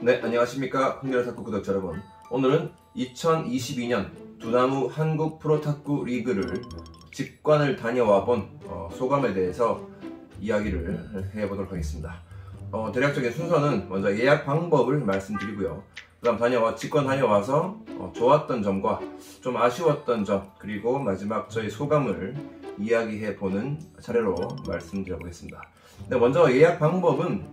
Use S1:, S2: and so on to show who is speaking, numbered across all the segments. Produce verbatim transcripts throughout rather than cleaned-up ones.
S1: 네, 안녕하십니까 흥렬탁구 구독자 여러분. 오늘은 이천이십이 년 두나무 한국 프로탁구 리그를 직관을 다녀와 본 어, 소감에 대해서 이야기를 해보도록 하겠습니다. 어, 대략적인 순서는 먼저 예약 방법을 말씀드리고요. 그 다음 다녀와 직관 다녀와서 어, 좋았던 점과 좀 아쉬웠던 점, 그리고 마지막 저희 소감을 이야기해보는 차례로 말씀드려보겠습니다. 네, 먼저 예약 방법은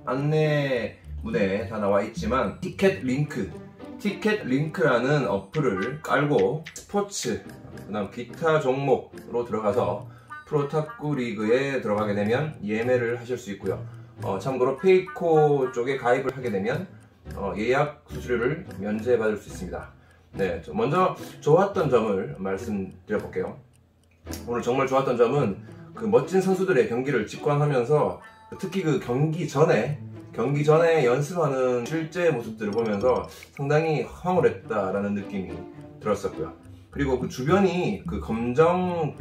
S1: 안내문에 다 나와 있지만 티켓 링크, 티켓 링크라는 어플을 깔고 스포츠, 그 다음 기타 종목으로 들어가서 프로탁구 리그에 들어가게 되면 예매를 하실 수 있고요. 어, 참고로 페이코 쪽에 가입을 하게 되면 어, 예약 수수료를 면제받을 수 있습니다. 네, 먼저 좋았던 점을 말씀드려볼게요. 오늘 정말 좋았던 점은 그 멋진 선수들의 경기를 직관하면서 특히 그 경기 전에 경기 전에 연습하는 실제 모습들을 보면서 상당히 황홀했다라는 느낌이 들었었고요. 그리고 그 주변이 그 검정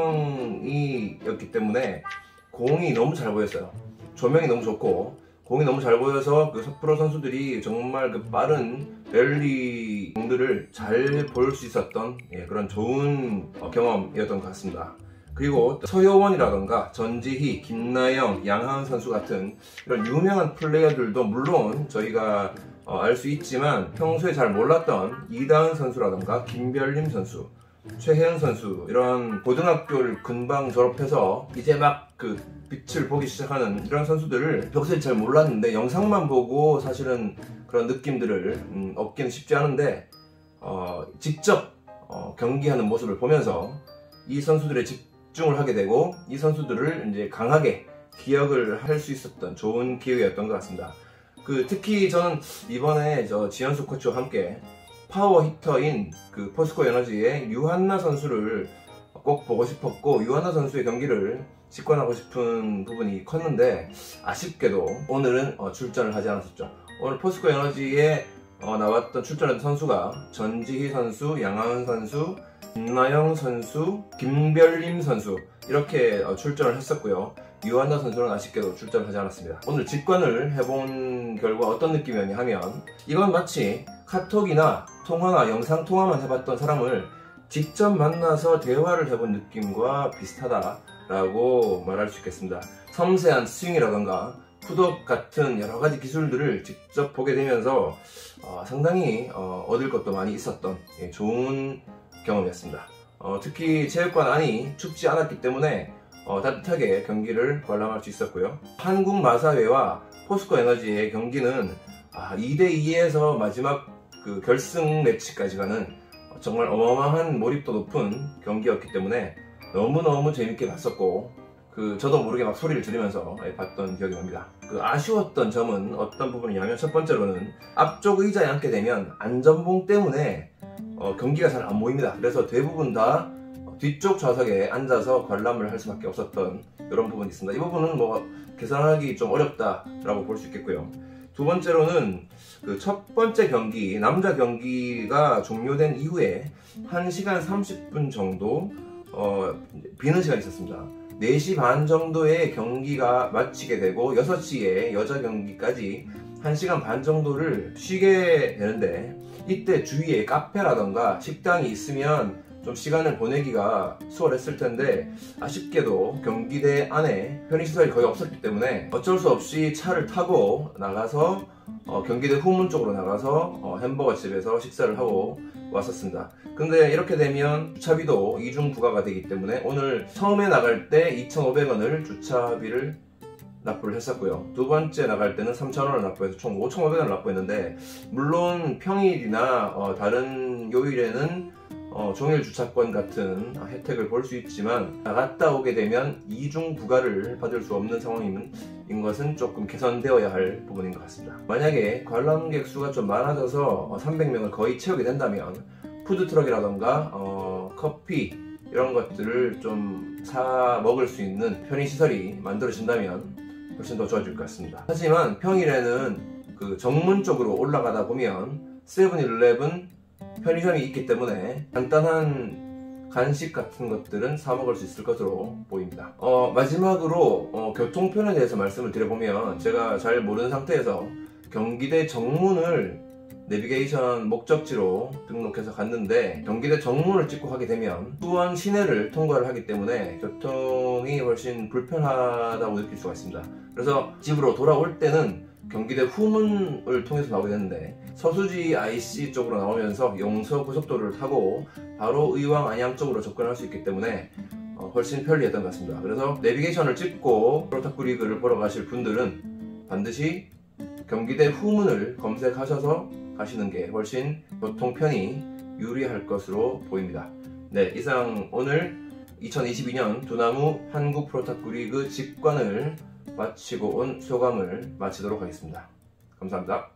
S1: 배경이었기 때문에 공이 너무 잘 보였어요. 조명이 너무 좋고 공이 너무 잘 보여서 그 프로 선수들이 정말 그 빠른 랠리 공들을 잘 볼 수 있었던 예, 그런 좋은 어, 경험이었던 것 같습니다. 그리고 서효원이라던가 전지희, 김나영, 양하은 선수 같은 이런 유명한 플레이어들도 물론 저희가 어, 알 수 있지만 평소에 잘 몰랐던 이다은 선수라던가 김별림 선수, 최혜은 선수, 이런 고등학교를 금방 졸업해서 이제 막 그 빛을 보기 시작하는 이런 선수들을 평소에 잘 몰랐는데 영상만 보고 사실은 그런 느낌들을 음, 얻기는 쉽지 않은데 어, 직접 어, 경기하는 모습을 보면서 이 선수들의 집중을 하게 되고 이 선수들을 이제 강하게 기억을 할 수 있었던 좋은 기회였던 것 같습니다. 그 특히 저는 이번에 저 지현수 코치와 함께 파워 히터인 그 포스코 에너지의 유한나 선수를 꼭 보고 싶었고 유한나 선수의 경기를 직관하고 싶은 부분이 컸는데 아쉽게도 오늘은 어, 출전을 하지 않았었죠. 오늘 포스코 에너지에 어, 나왔던 출전한 선수가 전지희 선수, 양하은 선수, 김나영 선수, 김별림 선수 이렇게 어, 출전을 했었고요. 유한나 선수는 아쉽게도 출전을 하지 않았습니다. 오늘 직관을 해본 결과 어떤 느낌이었냐 하면 이건 마치 카톡이나 통화나 영상통화만 해봤던 사람을 직접 만나서 대화를 해본 느낌과 비슷하다라고 말할 수 있겠습니다. 섬세한 스윙이라던가 풋업 같은 여러가지 기술들을 직접 보게 되면서 어, 상당히 어, 얻을 것도 많이 있었던 예, 좋은 경험이었습니다. 어, 특히 체육관 안이 춥지 않았기 때문에 어, 따뜻하게 경기를 관람할 수 있었고요. 한국마사회와 포스코 에너지의 경기는 아, 이 대 이에서 마지막 그 결승 매치까지 가는 정말 어마어마한 몰입도 높은 경기였기 때문에 너무너무 재밌게 봤었고 그 저도 모르게 막 소리를 지르면서 봤던 기억이 납니다. 그 아쉬웠던 점은 어떤 부분이냐면 첫 번째로는 앞쪽 의자에 앉게 되면 안전봉 때문에 어, 경기가 잘 안 보입니다. 그래서 대부분 다 뒤쪽 좌석에 앉아서 관람을 할 수밖에 없었던 이런 부분이 있습니다. 이 부분은 뭐 계산하기 좀 어렵다라고 볼 수 있겠고요. 두 번째로는 그 첫 번째 경기, 남자 경기가 종료된 이후에 한 시간 삼십 분 정도 어, 비는 시간이 있었습니다. 네 시 반 정도에 경기가 마치게 되고 여섯 시에 여자 경기까지 한 시간 반 정도를 쉬게 되는데 이때 주위에 카페라던가 식당이 있으면 좀 시간을 보내기가 수월했을 텐데 아쉽게도 경기대 안에 편의시설이 거의 없었기 때문에 어쩔 수 없이 차를 타고 나가서 어, 경기대 후문 쪽으로 나가서 어, 햄버거 집에서 식사를 하고 왔었습니다. 근데 이렇게 되면 주차비도 이중 부과가 되기 때문에 오늘 처음에 나갈 때 이천오백 원을 주차비를 납부를 했었고요. 두 번째 나갈 때는 삼천 원을 납부해서 총 오천오백 원을 납부했는데 물론 평일이나 어, 다른 요일에는 어, 종일 주차권 같은 혜택을 볼 수 있지만 나갔다 오게 되면 이중 부과를 받을 수 없는 상황인 것은 조금 개선되어야 할 부분인 것 같습니다. 만약에 관람객 수가 좀 많아져서 삼백 명을 거의 채우게 된다면 푸드트럭이라던가 어, 커피 이런 것들을 좀 사 먹을 수 있는 편의시설이 만들어진다면 훨씬 더 좋아질 것 같습니다. 하지만 평일에는 그 정문 쪽으로 올라가다 보면 세븐일레븐 편의점이 있기 때문에 간단한 간식 같은 것들은 사 먹을 수 있을 것으로 보입니다. 어, 마지막으로 어, 교통편에 대해서 말씀을 드려보면 제가 잘 모르는 상태에서 경기대 정문을 내비게이션 목적지로 등록해서 갔는데, 경기대 정문을 찍고 가게 되면 수원 시내를 통과를 하기 때문에 교통이 훨씬 불편하다고 느낄 수가 있습니다. 그래서 집으로 돌아올 때는 경기대 후문을 통해서 나오게 되는데, 서수지 아이씨 쪽으로 나오면서 용서고속도로를 타고 바로 의왕 안양 쪽으로 접근할 수 있기 때문에 훨씬 편리했던 것 같습니다. 그래서 내비게이션을 찍고 프로탁구 리그를 보러 가실 분들은 반드시 경기대 후문을 검색하셔서 가시는 게 훨씬 교통편이 유리할 것으로 보입니다. 네, 이상 오늘 이천이십이 년 두나무 한국 프로탁구 리그 직관을 마치고 온 소감을 마치도록 하겠습니다. 감사합니다.